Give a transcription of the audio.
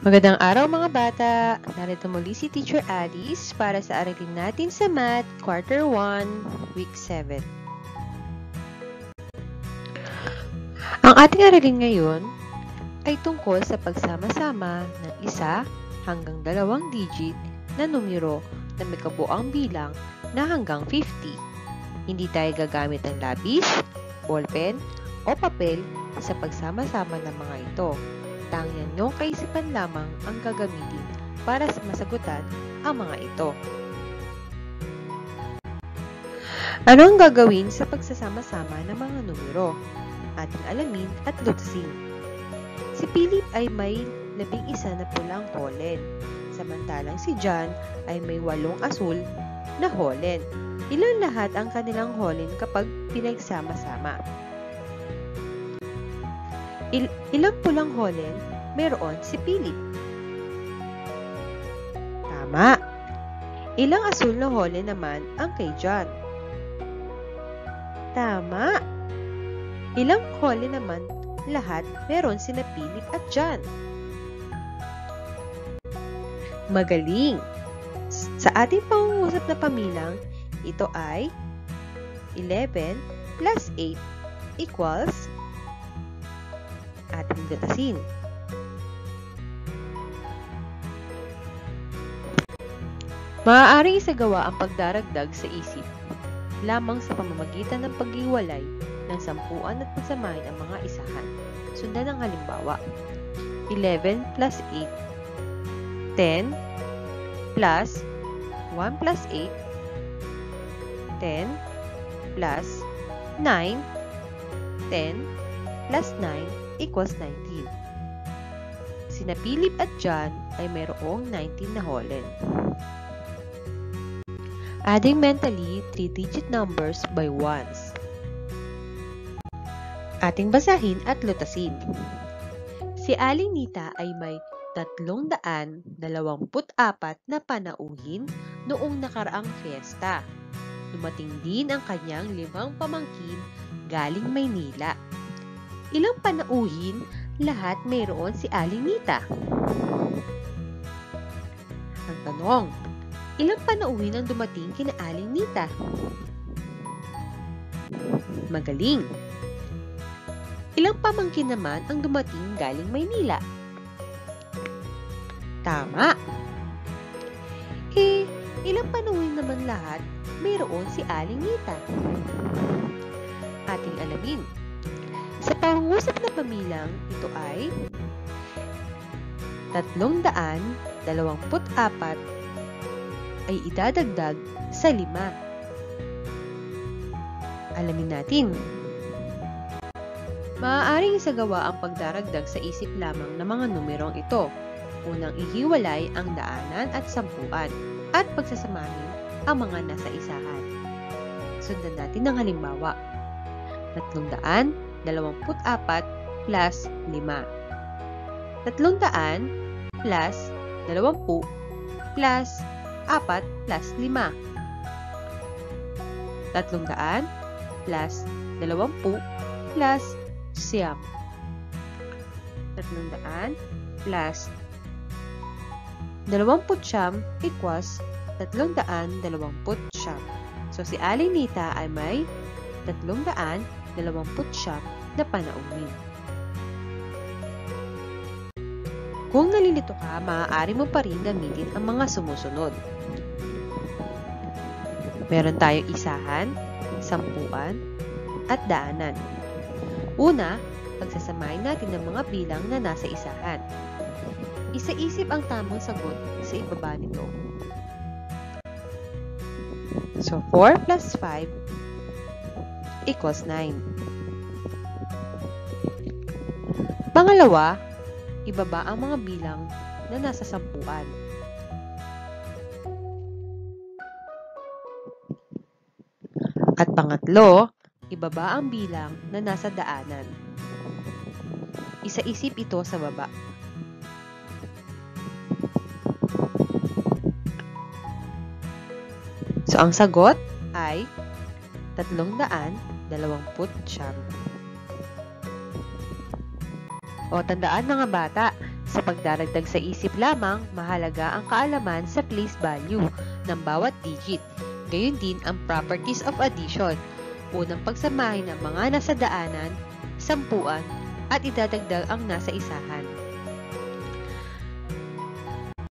Magandang araw mga bata! Narito muli si Teacher Alice para sa aralin natin sa Math Quarter 1, Week 7. Ang ating aralin ngayon ay tungkol sa pagsama-sama ng 1 hanggang 2 digit na numero na may kabuuang bilang na hanggang 50. Hindi tayo gagamit ng labis, ballpen, o papel sa pagsama-sama ng mga ito. Tanging yung kaisipan lamang ang gagamitin para masagutan ang mga ito. Ano ang gagawin sa pagsasama-sama ng mga numero? Ating alamin at luksin. Si Philip ay may 11 na pulang holen, samantalang si John ay may 8 asul na holen. Ilan lahat ang kanilang holen kapag pinagsama-sama? Ilang pulang holen mayroon si Philip? Tama. Ilang asul na holen naman ang kay John? Tama. Ilang holen naman lahat meron sina Philip at John? Magaling. Sa ating pangungusap na pamilang, ito ay 11 plus 8 equals ating lutasin. Maaaring isagawa ang pagdaragdag sa isip lamang sa pamamagitan ng paghiwalay ng sampuan at pagsamahin ang mga isahan. Sundan ang halimbawa. 11 plus 8, 10 plus 1 plus 8, 10 plus 9, 10 plus 9 equals 19. Sina Philip at John ay mayroong 19 na holen. Adding mentally 3-digit numbers by ones. Ating basahin at lutasin. Si Aling Nita ay may 324 na panauhin noong nakaraang fiesta. Dumating din ang kanyang 5 pamangkin galing Maynila. Ilang panauhin lahat mayroon si Aling Nita? Ang tanong, ilang panauhin ang dumating kina Aling Nita? Magaling! Ilang pamangkin naman ang dumating galing Maynila? Tama! Ilang panauhin naman lahat mayroon si Aling Nita? Ating alamin. Sa pangungusap na pamilang, ito ay 324 ay idadagdag sa 5. Alamin natin. Maaaring isagawa ang pagdaragdag sa isip lamang ng mga numerong ito. Unang ihiwalay ang daanan at sampuan at pagsasamahin ang mga nasa isahan. Sundan natin ang halimbawa. 324 plus 5. 300 plus 20 plus 4 plus 5. 300 plus 20 plus 9. 300 plus 20 equals 320. So, si Aling Nita ay may 320 na panauhin. Kung nalilito ka, maaari mo pa rin gamitin ang mga sumusunod. Meron tayong isahan, sampuan, at daanan. Una, pagsasamahin natin ang mga bilang na nasa isahan. Isa-isip ang tamang sagot sa ibaba nito. So, 4 plus 5 equals 9. Pangalawa, ibaba ang mga bilang na nasa sampuan. At pangatlo, ibaba ang bilang na nasa daanan. Isa-isip ito sa baba. So, ang sagot ay 320. O, tandaan mga bata, Sa pagdaragdag sa isip lamang, mahalaga ang kaalaman sa place value ng bawat digit. Gayon din ang properties of addition. Unang pagsamahin ng mga nasa daanan, sampuan, at idadagdag ang nasa isahan.